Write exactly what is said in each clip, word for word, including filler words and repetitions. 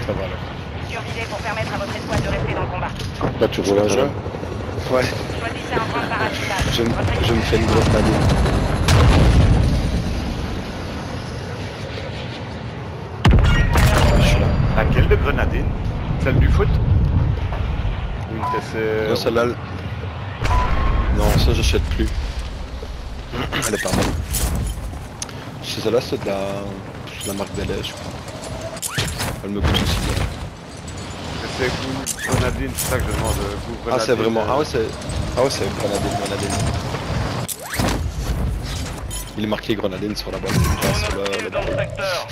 Ça va là. Surveillez pour permettre à votre escouade de rester dans le combat. Là tu roules un jeu? Ouais. Choisissez un point de parachutage. Je, me- je me fais une grosse balle. Je suis là. Laquelle de grenadine? Celle du foot? Ou une T C? Non, celle-là. le- Non, ça j'achète plus. Elle est pas mal. Celle-là c'est de la... de la marque Bélez, je crois. Elle me coûte aussi bien. C'est goût grenadine, c'est ça que je demande. Goût Ah grenadine. c'est vraiment... euh, Ah ouais c'est... Ah ouais c'est grenadine, grenadine. Il est marqué grenadine sur la boîte. Enfin, sur le- le dans le barreau. secteur.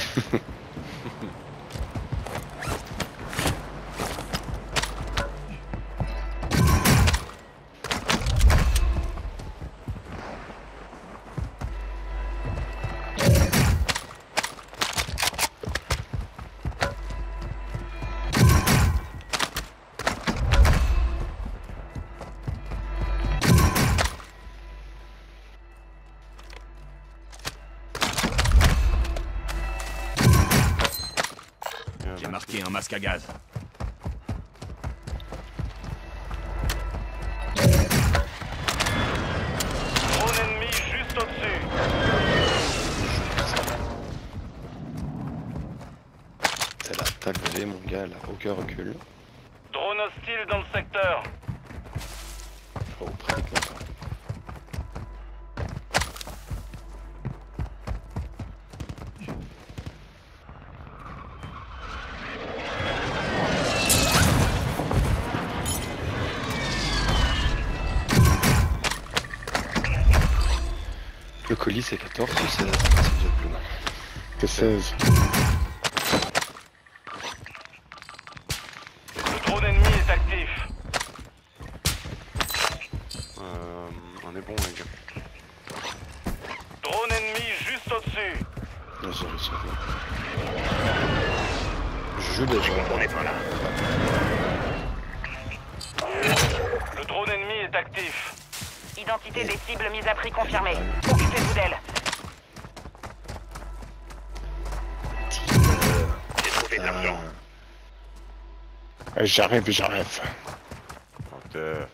J'ai marqué un masque à gaz. Drone ennemi juste au-dessus. C'est l'attaque de V mon gars là, aucun recul. Drone hostile dans le secteur. Oh pratiquement pas. Le colis c'est quatorze ou seize? C'est déjà plus mal. C'est seize. Le drone ennemi est actif. Euh, on est bon les gars. Drone ennemi juste au-dessus. Là, j'ai réussi à voir. Je joue déjà. On est pas là. Le drone ennemi est actif. Identité des cibles mises à prix confirmée. Occupez-vous d'elles. J'ai trouvé de l'argent. Euh, J'arrive, j'arrive. Menteur.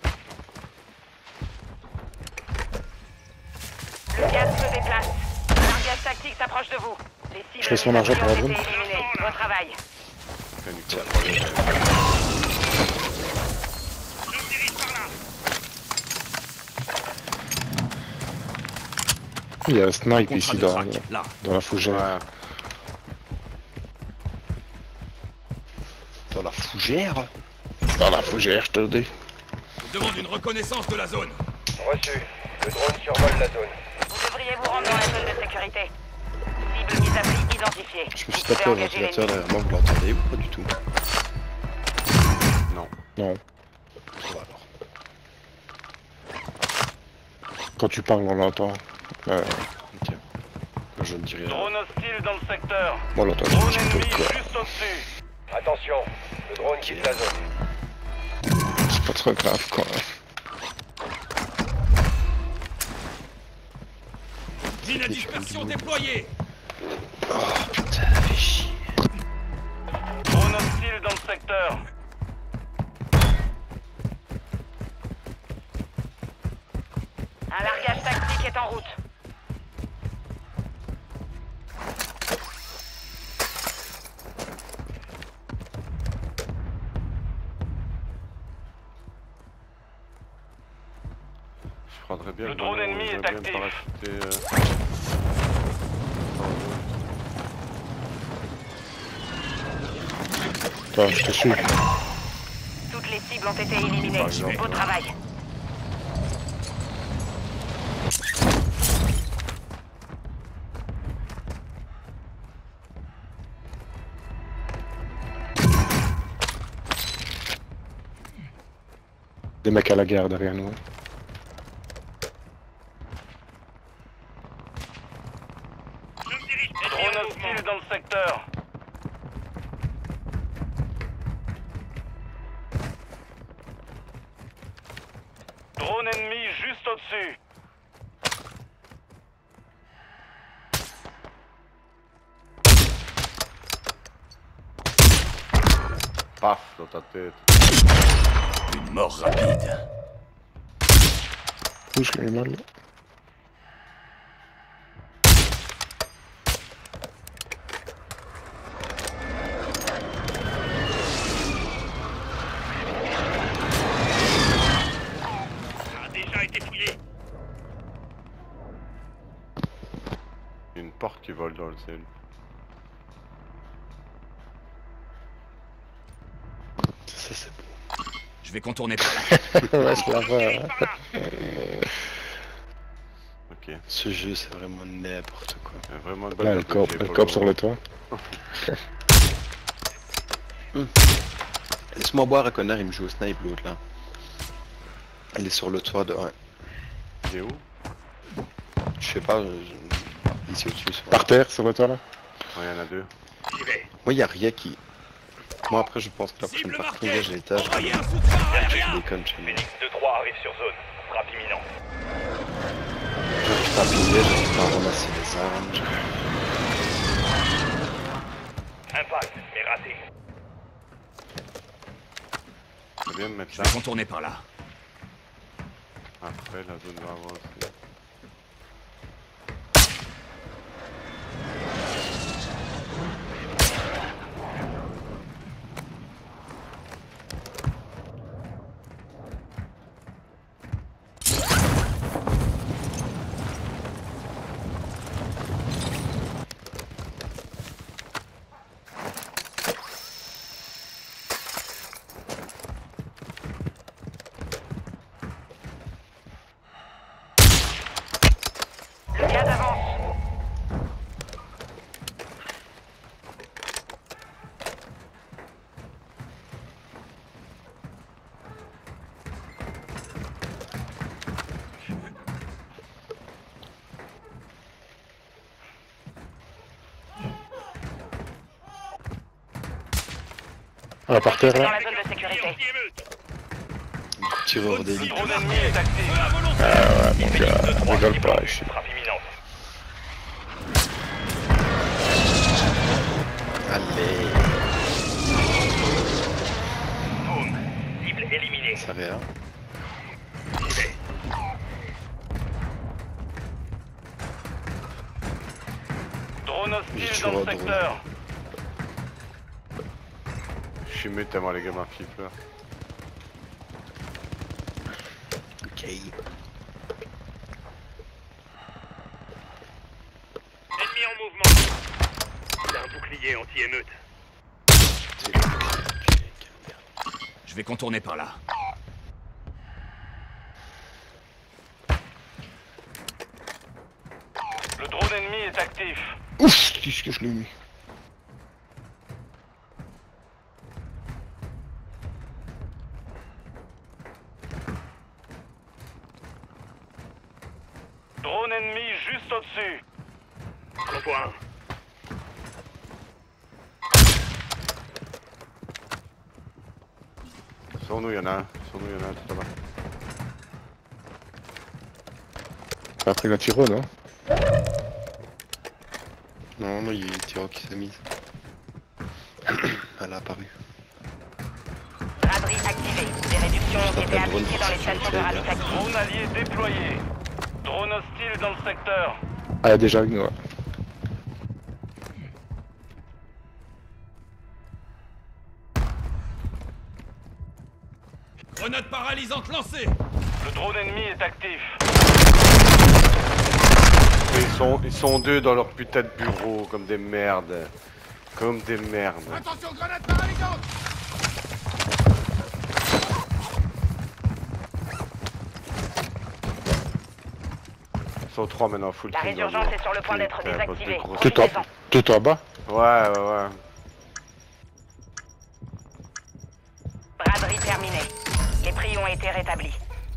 Le gaz se déplace. Un largage tactique s'approche de vous. Les cibles Je fais son mises à argent prix pour la ont drone. été éliminées. Bon travail. Tiens, Tiens. Je me dirige par là. Il y a un snipe Contrat ici de dans, track, là. dans la fougère. Ouais. Dans la fougère? Dans la fougère, je te le dis. Je demande une reconnaissance de la zone. Reçu. Le drone survole la zone. Vous devriez vous rendre dans la zone de sécurité. Cible mise à prix identifiée. Je me suis Vous tapé pouvez au engager ventilateur l'ennemi. derrière moi, vous l'entendez ou pas du tout? Non. Non. Ça va alors. Quand tu parles, on l'entend. Euh, ok. Je ne dis rien. Drone hostile dans le secteur. Moi, on l'entend un Drone petit peu, ennemi quoi. juste au-dessus. Attention, le drone quitte la zone. C'est pas trop grave, quoi. Mine à dispersion déployée. Oh putain, fais chier. Drone hostile dans le secteur. Un largage tactique est en route. Je prendrais bien Le le drone ballon, ennemi j'aimerais est bien me actif. parachuter, euh, Attends, je te suis. Toutes les cibles ont été éliminées. Par exemple, Beau ouais. travail. Des mecs à la gare derrière nous. Je me dirige. Drone hostile dans le secteur. Drone ennemi juste au-dessus. paf dans ta tête. Une mort rapide. Ouh, je l'ai mal. A déjà été fouillé. Il y a une porte qui vole dans le ciel. Ça c'est beau. Je vais contourner par là. Ouais, je la vois. Dirige par là. Ok. Ce jeu c'est vraiment n'importe quoi. Il y a vraiment une Là, bonne elle corps, elle corps sur le toit. Laisse-moi boire un connard, il me joue au snipe l'autre là. Elle est sur le toit de... Ouais. Il est où? Je sais pas, je- ici au-dessus. sur- Par terre, sur le toit là. Ouais, il y en a deux. J'y vais. Moi y'a rien qui... Moi après je pense que la prochaine Cible partie, marquée. j'ai l'étage. Envoyez un soutien Je aérien. déconne chez moi. Phoenix deux trois arrive sur zone. Frappe imminente. J'arrive pas à piller, j'arrive pas à ramasser les armes. j'arrive- Impact, mais raté. C'est bien de mettre Je ça. vais contourner par là. Après, la zone va avancer. Le gaz avance. Ah, par terre Dans là. la zone de sécurité. Tireur d'élite. Drone ennemi est actif. Ah ouais, mon gars, rigole pas ici. Frappe imminente. Allez, Boom. Cible éliminée. ça rien. Drone J'ai hostile toujours dans le un drone. secteur. Je suis muté tellement les gamins qui pleurent. Ok. Ennemi en mouvement. Il a un bouclier anti-émeute. C'est le- Je vais contourner par là. Le drone ennemi est actif. Ouf, qu'est-ce que je l'ai mis. Drone ennemi juste au-dessus. J'en vois un. Sur nous, il y en a un. Sur nous, il y en a un tout là-bas. T'as pris la tiro, non? Non, non, il y a une tiro qui s'est mise. Elle a apparu. Braderie activée. Des réductions ont été pas le drone appliquées dans les stations de ravitaillement. Drone allié déployé. Drone hostile dans le secteur. Ah, elle est déjà avec nous, ouais. Grenade paralysante lancée. Le drone ennemi est actif. Et Ils sont, ils sont deux dans leur putain de bureau, comme des merdes. Comme des merdes. Attention, grenade paralysante. Ils sont trois maintenant, full La team dans le résurgence bureau. est sur le point d'être Putain, bande de désactivée. grosses- Tout en, Profitez-en. tout en bas. Ouais, ouais, ouais. Braderie terminée. Les prix ont été rétablis.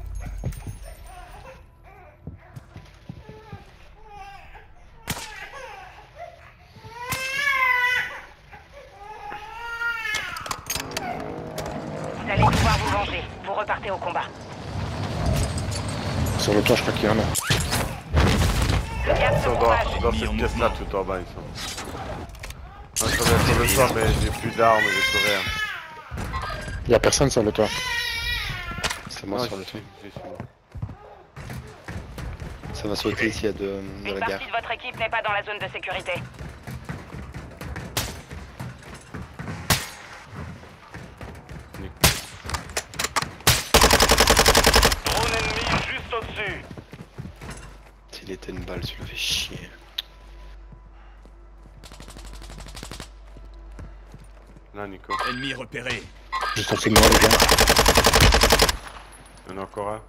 Vous allez pouvoir vous venger. Vous repartez au combat. Sur le toit, je crois qu'il y en a. Le gaz Ils se sont dans, propage. dans Mis en cette pièce là, mouvement. tout en bas, ils sont. Moi, je reviens sur le toit, mais j'ai plus d'armes, j'ai plus rien. Y'a personne sur le toit. C'est moi Ah, sur le si, toit. si, si. Ça va sauter s'il y a de, de Une la gare. partie de votre équipe n'est pas dans la zone de sécurité. Drone ennemi juste au-dessus. S'il était une balle, tu le fais chier. Là, Nico. Ennemi repéré. Juste en dessous de moi, les gars. Il y en a encore un.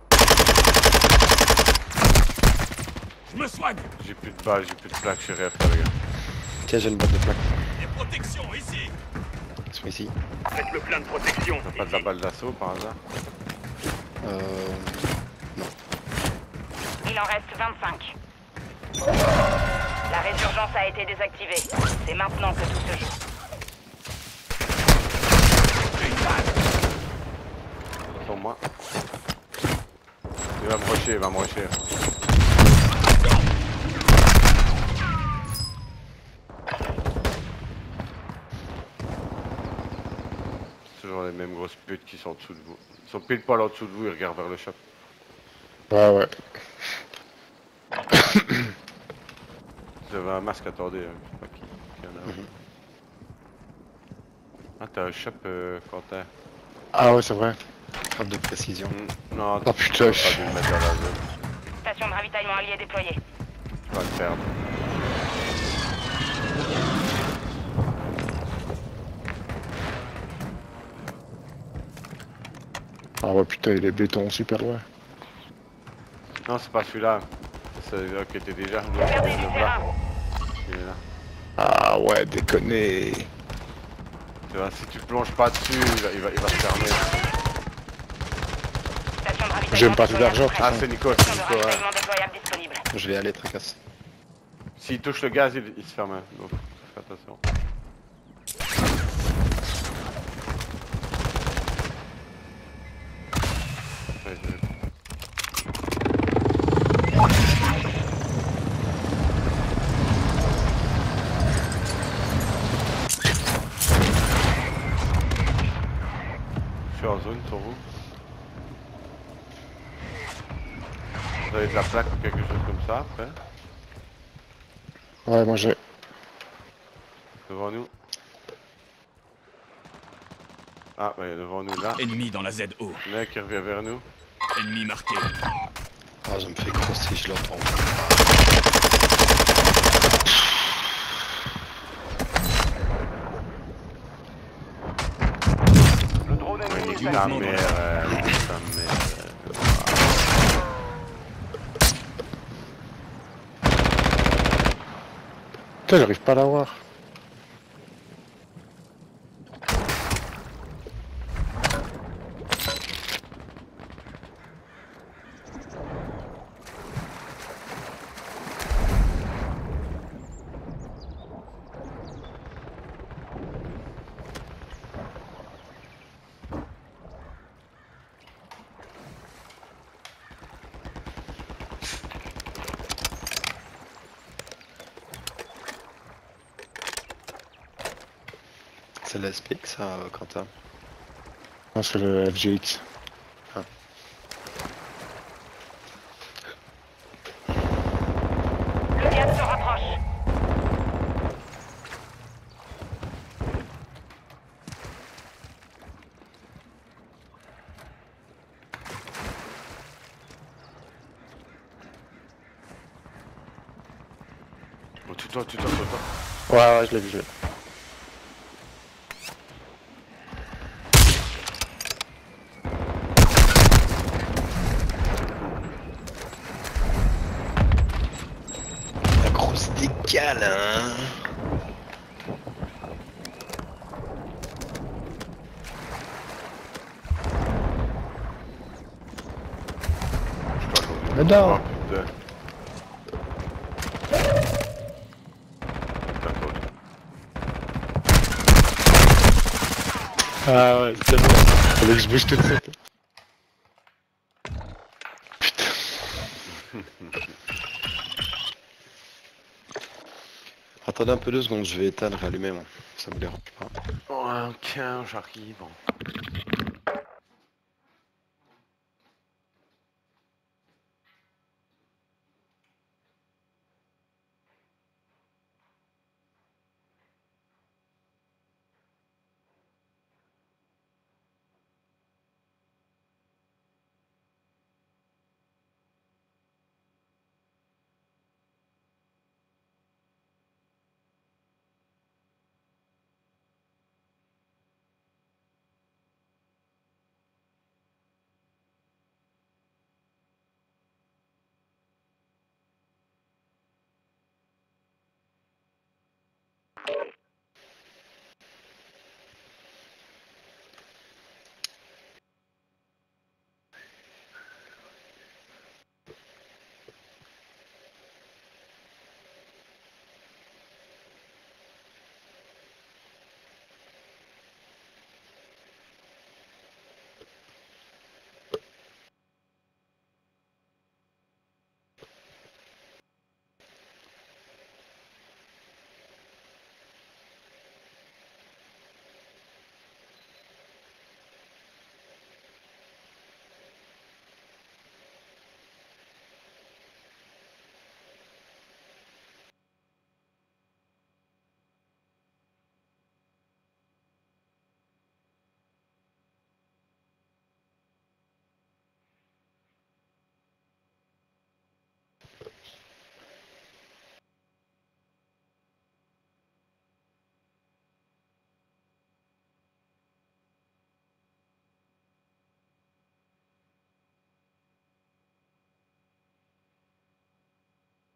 Je me soigne. J'ai plus de balles, j'ai plus de plaques, je suis réacteur, les gars. Tiens, j'ai une boîte de plaques. Des protections ici. Ils sont ici. Faites le plein de protection. T'as pas de la balle d'assaut par hasard? Euh... Il en reste vingt-cinq. La résurgence a été désactivée. C'est maintenant que tout se joue. Sur moi. Il va me rusher, il va me rusher. C'est toujours les mêmes grosses putes qui sont en dessous de vous. Ils sont pile poil en dessous de vous, ils regardent vers le shop. Ouais, ouais. J'avais un masque, attendez, hein, je sais pas qui, qui en a. Mhm. Ah, t'as un shop, euh, Quentin. Ah ouais, c'est vrai. Frappe de précision. Hmm, Non, Oh, tu putain. peux pas dû le mettre dans la zone. Station de ravitaillement alliée déployée. Tu vas le perdre. Ah ouais, putain, il est béton super loin. Non, c'est pas celui-là. C'est celui-là qui était déjà. Vous perdez du Le terrain. blanc. Il est là. Ah ouais, déconner. Tu vois, si tu plonges pas dessus, il va, il va, il va se fermer. Station de ravitaillement J'aime pas tout déployable d'argent. prête. Ah, c'est Nico, c'est Station de Nico. Ouais. ravitaillement déployable disponible. Je vais aller tracasse. S'il touche le gaz, il, il se ferme. Donc, fais attention. Ouais, je- Je suis en zone sur vous. Vous avez de la plaque ou quelque chose comme ça après? Ouais, moi j'ai. Devant nous. Ah, ouais, devant nous là. Ennemi dans la Z O. Le mec qui revient vers nous. Ennemi marqué. Ah, ça me fait crosser, je l'entends. Le drone Ouais, ennemi nique est ta actif. mère, euh, nique ta mère. Putain, j'arrive pas à l'avoir. C'est la S P X, ça, euh, Quentin. Non, c'est le F G X. Le gaz se rapproche. Oh, tu toi, tu toi, tu toi. Ouais, ouais, je l'ai vu. je l'ai. La grosse décale, hein. Mais non. Oh, putain. Putain, toi. Ah ouais, c'est tellement. Fallait que je bouge tout de suite. Putain. Attendez un peu deux secondes, je vais éteindre et allumer, moi. Ça me dérange pas. Oh, ok, j'arrive.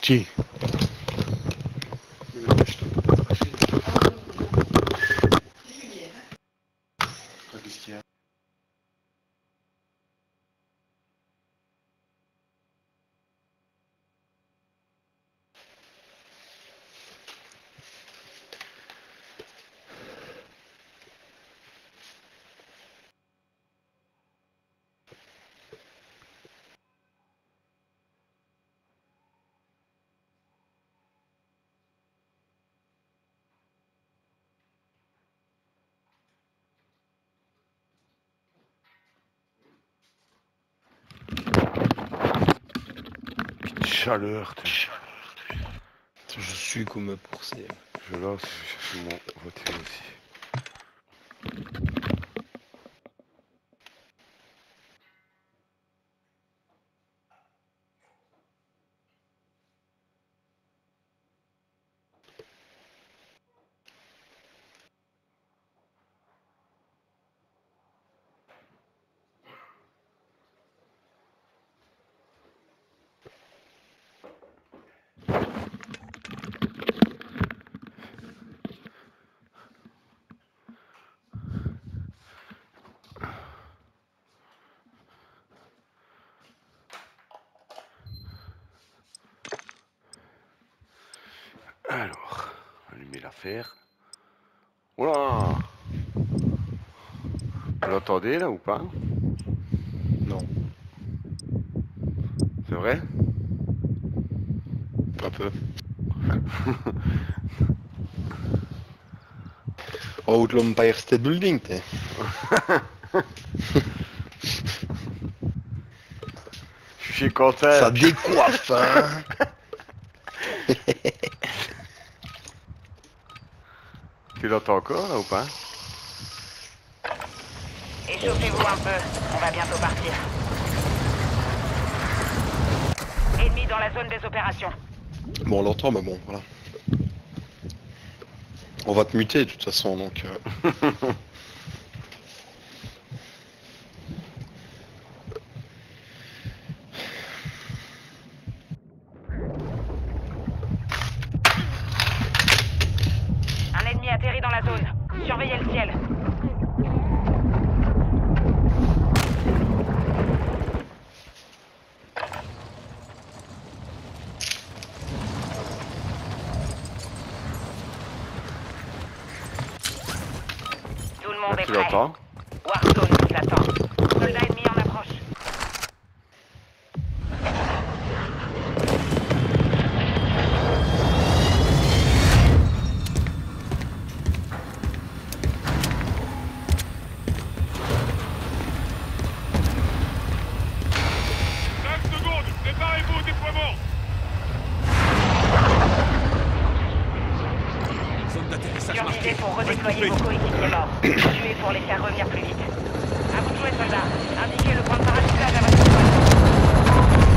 Qui? Qu'est-ce qu'il y a? Chaleur, t'es- Je suis comme pour ces. je lance, je cherche mon voiture aussi. Alors, allumer l'affaire. Oula! Vous l'entendez là ou pas? Non, C'est vrai? un peu. Oh, de l'Empire State Building, t'es. Je suis content. Ça décoiffe, hein. Tu l'entends encore là ou pas? Échauffez-vous un peu, on va bientôt partir. Ennemi dans la zone des opérations. Bon, on l'entend, mais bon, voilà. On va te muter de toute façon, donc. Euh... Un ennemi atterrit dans la zone. Surveillez le ciel. Tout le monde Là, est tu prêt. l'entends? Warzone vous attend. Soldat ennemi en approche. cinq secondes, préparez-vous au déploiement. Survivez pour redéployer vos coéquipiers morts. Tuez pour les faire revenir plus vite. À vous de jouer, soldats. Indiquez le point de parachutage à votre poste.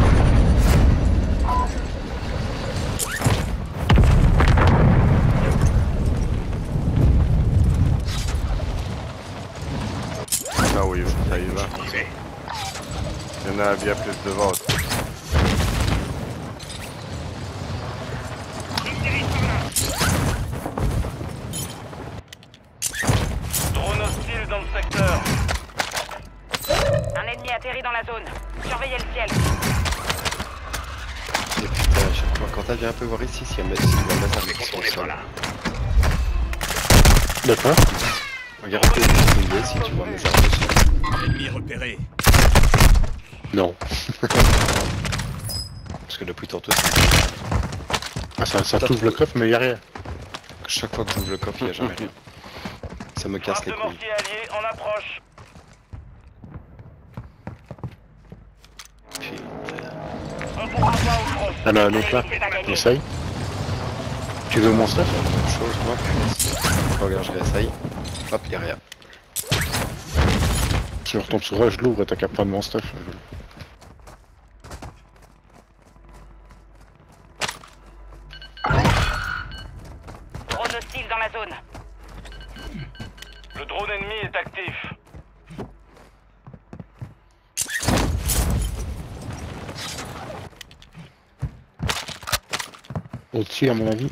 Ah oui, ça y va. Il y en a bien plus devant. Drone hostile dans le secteur. Un ennemi atterrit dans la zone. Surveillez le ciel. Et putain, à chaque fois, quand t'as viens un peu voir ici, s'il y a un mec qui va mettre un mec sur le sol. D'accord. Regarde un peu le si tu vois mes armes dessus. Ennemi repéré. Non. Parce que depuis tantôt, c'est... Ah, ça, ça t'ouvre le coffre, mais y a rien. chaque fois que j'ouvre le coffre, il n'y a jamais rien. Ça me casse les Frappe de couilles. mortier allié en approche. Putain. On pourra pas au front. Ah non, un autre là. C'est pas gagné. Essaye. Tu veux mon stuff? Même chose, moi. Regarde, je réessaye. Hop, il n'y a rien. Si on retombe sur eux, je l'ouvre et t'as qu'à prendre mon stuff. Drone hostile dans la zone. Le drone ennemi est actif. Au-dessus, à mon avis.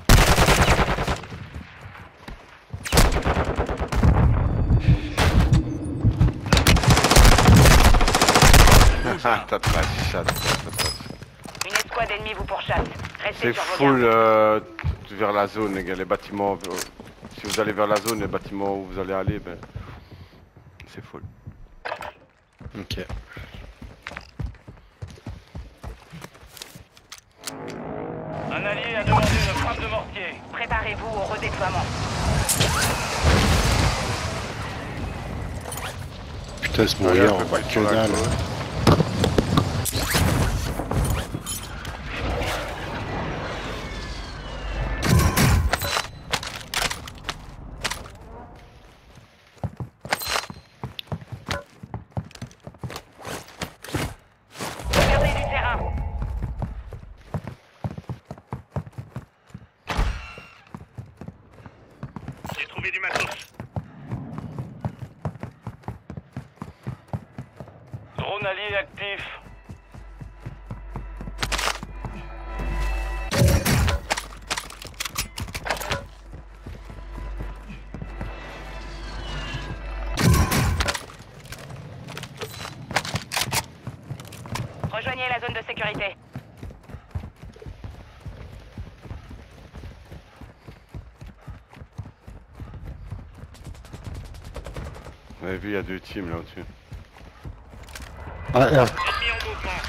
Ah, t'as trash, chat. Une escouade ennemie vous pourchasse. Restez C'est sur vos full gardes. euh, vers la zone, les gars. Les bâtiments. euh, si vous allez vers la zone, les bâtiments où vous allez aller, ben. C'est full. Ok. Un allié a demandé une frappe de mortier. Préparez-vous au redéploiement. Putain, ce Allez, moyen, un peu on voit plus que sur la dalle. gauche. Regardez du terrain. J'ai trouvé du matos. Drone allié actif. Rejoignez la zone de sécurité. Vous avez vu, il y a deux teams là au-dessus. Ah, ah, Ennemi en mouvement.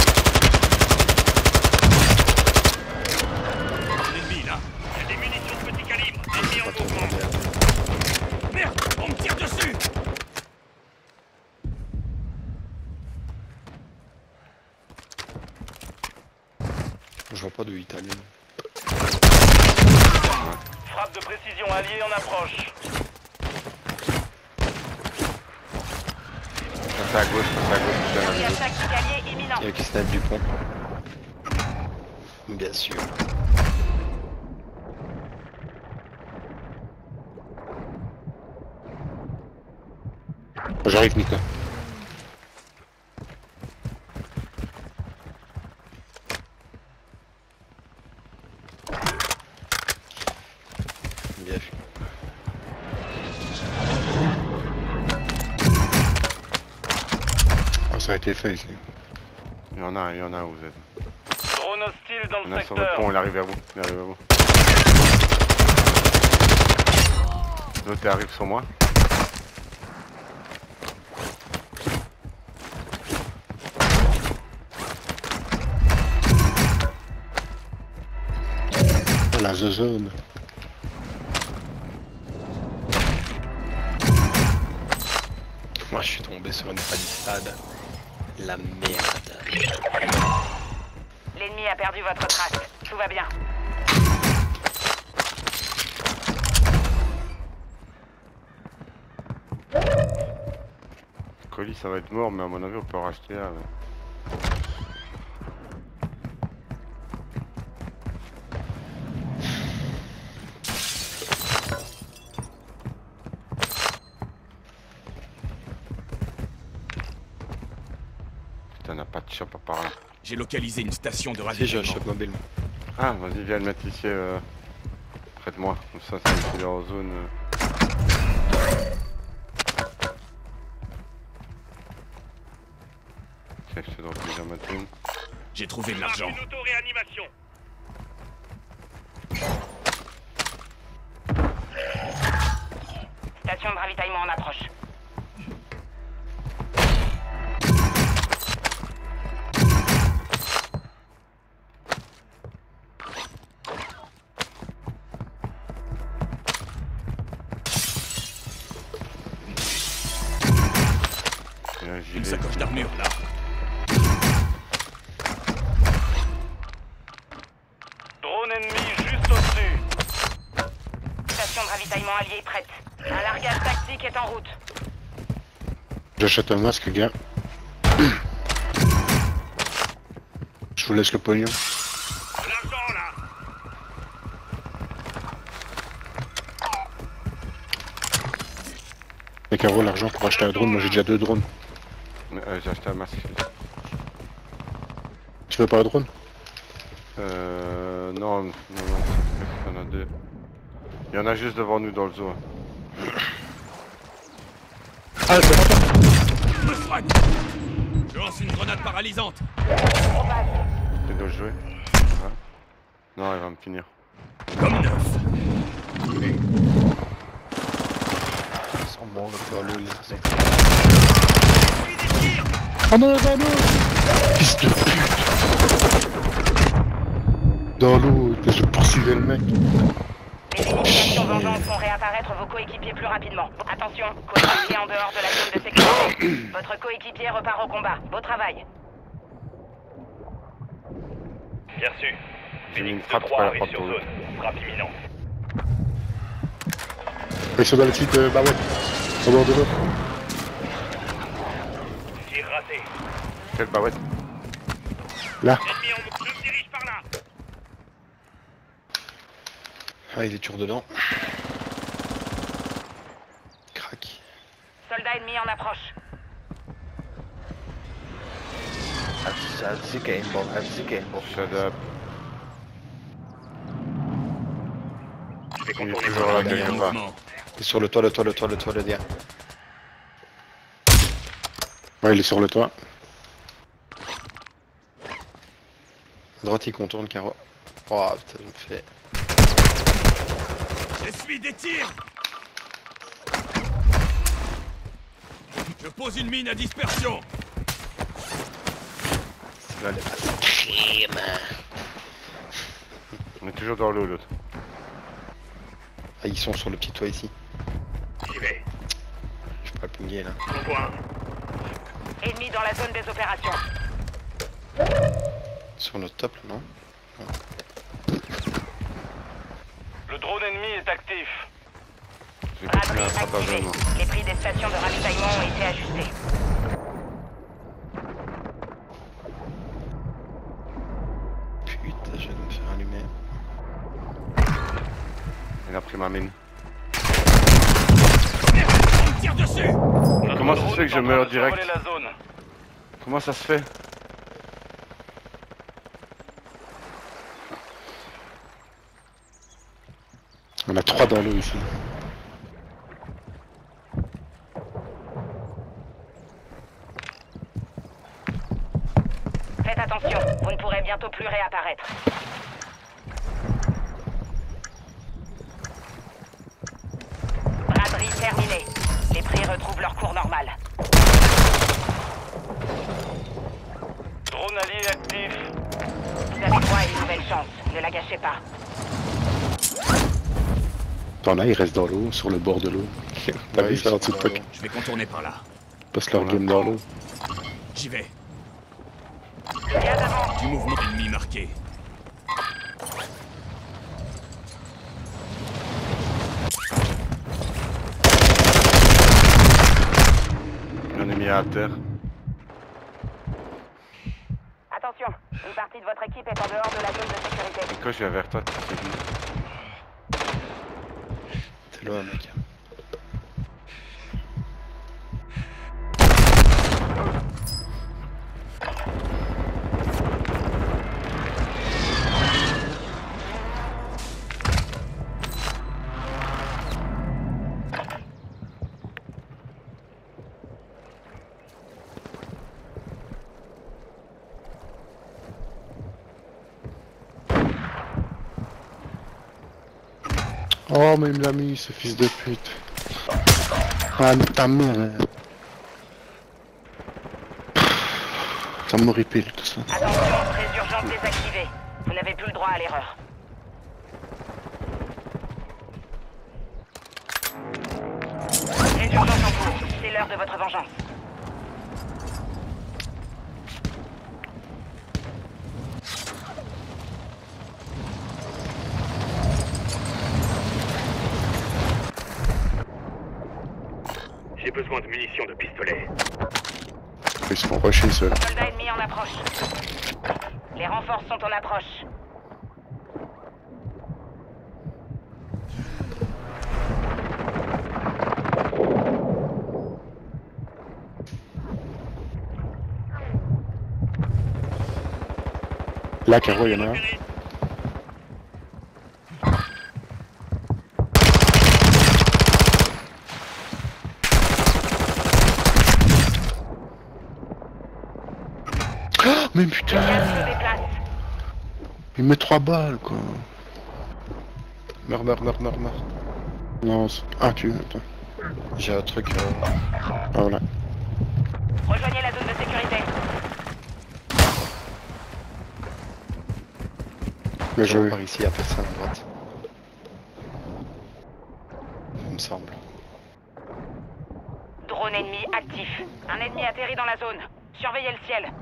Ennemi là. Il y a des munitions de petit calibre. Ennemi en mouvement. Merde, on me tire dessus. Je vois pas de italien. Frappe de précision alliée en approche. Passez à gauche, passez à gauche, je suis dans Une la attaque alliée imminente. Il y a qui snap du pont. Bien sûr. j'arrive, Nico. Bien vu. Ah, ça a été fait ici. Il y en a, il y en a où vous êtes. Drone hostile dans Il y en le a sur le secteur. pont, il arrive à vous. Il arrive à vous. L'autre arrive sur moi. La zone. Moi je suis tombé sur une palissade. La merde. L'ennemi a perdu votre trace. Tout va bien. Colis, ça va être mort, mais à mon avis, on peut en racheter là. Ouais. Putain, on n'a pas de shop apparemment. J'ai localisé une station de Si j'ai un ravitaillement. shop mobile. moi. Ah, vas-y, viens le mettre ici, euh, près de moi. Comme ça, ça me fait en zone. euh. Tiens, je te donne déjà ma thune. J'ai trouvé de Marque l'argent. une auto-réanimation. Station de ravitaillement en approche. Et un Une gilet. sacoche d'armure, là. Drone ennemi juste au-dessus. Station de ravitaillement alliée prête. Un largage tactique est en route. J'achète un masque, gars. Je vous laisse le pognon. De l'argent là. Les carreaux, l'argent pour acheter un drone. Moi j'ai déjà deux drones. Euh, J'ai acheté un masque. Tu veux pas un drone? Euh. Euh, non, non, non, il y en a deux. Il y en a juste devant nous dans le zoo. Ah, c'est pas toi. Je me soigne. Je lance une grenade paralysante. Tu dois jouer. Ouais. Non, il va me finir. Comme neuf. Ils sont bons, le Dalo, il est Suis des tirs. Oh non, Dalo! Fils de pute! Dalo, je poursuivais le mec. Les initiations vengeance font réapparaître vos coéquipiers plus rapidement. Attention, coéquipier en dehors de la zone de sécurité. Votre coéquipier repart au combat. Beau travail. Bien reçu. J'ai mis une Phoenix frappe trois par la arrive frappe sur pour eux. zone. Frappe imminente. Ils sont dans le site, euh, bah ouais. Au bord de l'eau. Tir raté. Quelle barouette? Là. Ennemi en mouvement. Je me dirige par là. Ah, il est toujours dedans. Crac. Soldat ennemi en approche. Shut up. Je vais Il est contourner toujours par là là. quelque part. Mouvement. Il est sur le toit, le toit, le toit, le toit, le derrière. Ouais, il est sur le toit. À droite, il contourne, Caro. Oh putain, je me fais. J'essuie des tirs. Je pose une mine à dispersion. Là, elle est pas crime. On est toujours dans l'eau l'autre. Ah, ils sont sur le petit toit ici. J'y vais. Je peux pas pinguer là. On voit. Ennemi dans la zone des opérations. Sur notre top là, non? Le drone ennemi est actif. Je vais continuer Raderie à frapper à activée. zone, moi. Les prix des stations de ravitaillement ont été ajustés. Putain, je vais me faire allumer. Il a pris ma mine. On me tire dessus. Notre comment ça se drone fait que est je en train meurs de direct? survoler la zone. Comment ça se fait? On a trois dans l'eau ici. Faites attention, vous ne pourrez bientôt plus réapparaître. Braderie terminée. Les prix retrouvent leur cours normal. Drone allié actif. Vous avez droit à une nouvelle chance. Ne la gâchez pas. T'en as, ils restent dans l'eau, sur le bord de l'eau. T'as Ouais, vu ils ça sont en dessous de dans toi, l'eau. Je vais contourner par là. ils passent leur game dans l'eau. J'y vais. Bien d'avant. Du mouvement ennemi marqué. On est mis à terre. Attention, une partie de votre équipe est en dehors de la zone de sécurité. Et quand je viens vers toi, tu sais venu. T'es loin, mec. Oh, mais il me l'a mis, ce fils de pute. Ah, mais ta mère. hein. Ça m'horripile tout ça. Attention, très urgence désactivée. Vous n'avez plus le droit à l'erreur. Très urgence en cours. C'est l'heure de votre vengeance. J'ai besoin de munitions de pistolet. Ils se font rusher, ceux. Soldat ennemi en approche. Les renforts sont en approche. Là, Caro, il y en a un. Repéré. Mais Le gaz putain, se déplace. il met trois balles quoi. Meurs, meurs, meurs, meurs, meurs. Non, c'est- ah tu... Attends. J'ai un truc. Euh... Ah voilà. Rejoignez la zone de sécurité. Mais Je je... par ici, il y a personne à droite. Il me semble. Drone ennemi actif. Un ennemi atterrit dans la zone. Surveillez le ciel.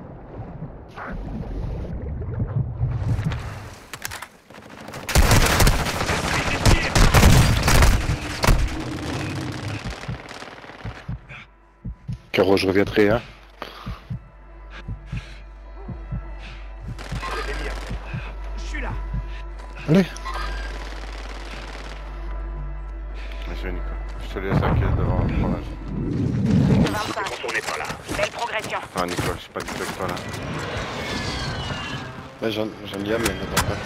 Caro, je reviendrai hein. Je suis là. Allez. Monsieur Nico, je te laisse à quel devant le fromage. vingt-cinq. On n'est pas là. Belle progression. Ah Nicole, je suis pas du tout avec toi là. Ouais, j'en j'en ai un, mais il n'attend pas.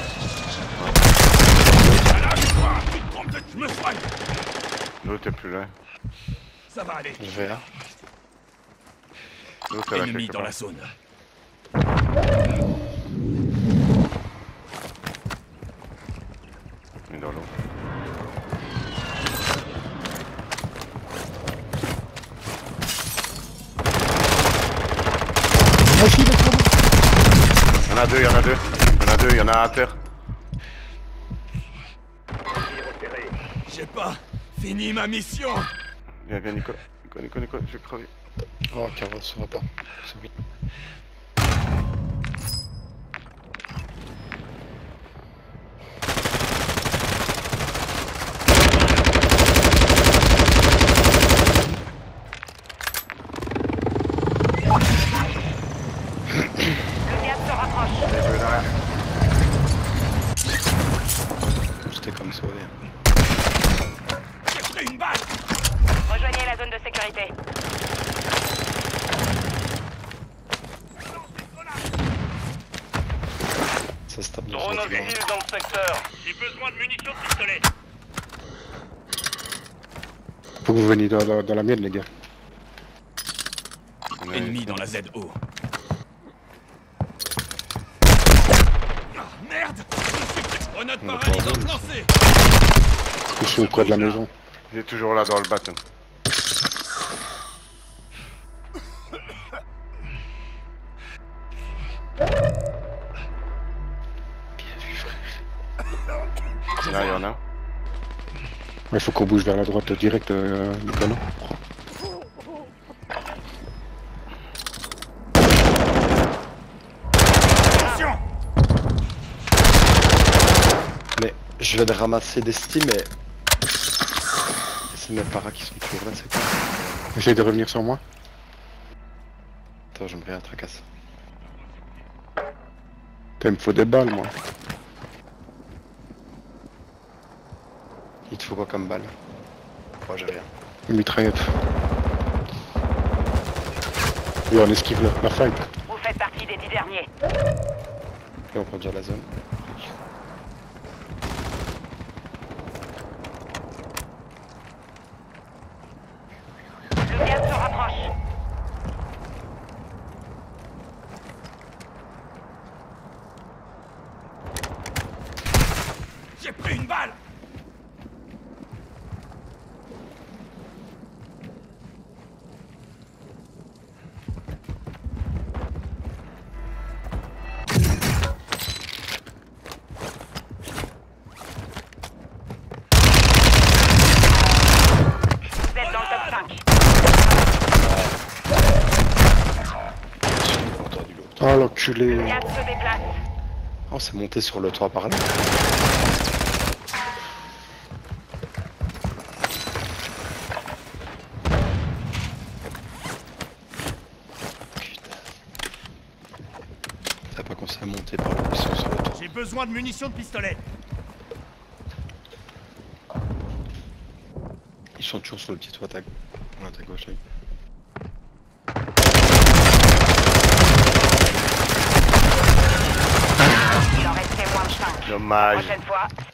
Là, je crois. Tu te trompes de... Je me soigne. L'autre est plus là. Ça va aller. Je vais là. L'autre est là Ennemi quelque dans part. la zone. Il est dans l'eau. Il y en a deux, il y en a deux. Il y en a deux, il y en a un à terre. J'ai pas fini ma mission. Viens, viens Nico. Nico, Nico, Nico, je vais crever. Oh, Caro, ça va pas. C'est oui. Le gaz se rapproche. Les deux derrière. J'étais comme sauvé. J'ai pris une balle. Rejoignez la zone de sécurité. Ça se tape dans Drone ce bâtiment. hostile dans le secteur. J'ai besoin de munitions de pistolet. Faut que vous veniez dans, dans, dans la mienne les gars. Il y en a Ennemi une. dans la Z O. Ah, merde. Grenade On a paralysante pas lancée. Ils sont près de la maison. Il est toujours là dans le bâton. Là, il y en a. Il faut qu'on bouge vers la droite direct, euh, Nicolas. Attention. Mais je vais le ramasser des styles, mais. C'est mes paras qui sont toujours là, c'est quoi? Essaye de revenir sur moi. Attends, j'aimerais un tracasse. Il me faut des balles moi. Il te faut quoi comme balle? Moi j'ai rien. Une mitraillette. Et on esquive la, la fight. Vous faites partie des dix derniers. Et on prend déjà la zone. Le gaz se rapproche. J'ai pris une balle. Vous êtes dans le top cinq. J'ai entendu l'autre. Oh l'enculé. Le gaz se déplace. Oh, c'est monté sur le toit par là. Putain. T'as pas commencé à monter par là, ils sont sur le toit. J'ai besoin de munitions de pistolet. Ils sont toujours sur le petit toit à ta, à ta gauche. Là. Il en restait moins de cinq. Dommage. Prochaine fois,